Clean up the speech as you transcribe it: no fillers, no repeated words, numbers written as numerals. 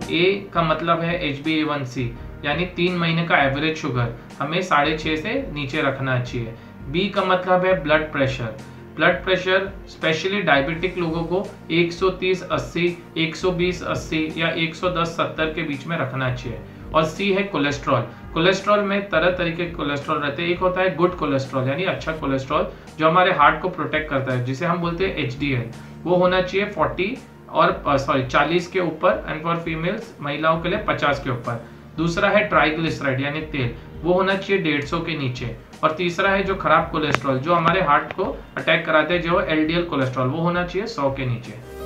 ए का मतलब है HbA1c, यानी 3 महीने का एवरेज शुगर हमें 6.5 से नीचे रखना चाहिए। बी का मतलब है blood pressure. Blood pressure specially diabetic लोगों को 130/80, 120/80 या 110/70 के बीच में रखना चाहिए। और सी है कोलेस्ट्रॉल। कोलेस्ट्रॉल में तरह तरीके के कोलेस्ट्रॉल रहते हैं। एक होता है गुड कोलेस्ट्रॉल यानी अच्छा कोलेस्ट्रॉल जो हमारे हार्ट को प्रोटेक्ट करता है, जिसे हम बोलते हैं HDL। वो होना चाहिए 40 के ऊपर, एंड फॉर फीमेल्स महिलाओं के लिए 50 के ऊपर। दूसरा है ट्राइग्लिसराइड यानी तेल, वो होना चाहिए 150 के नीचे। और तीसरा है जो खराब कोलेस्ट्रॉल जो हमारे हार्ट को अटैक कराते हैं, जो LDL कोलेस्ट्रॉल, वो होना चाहिए 100 के नीचे।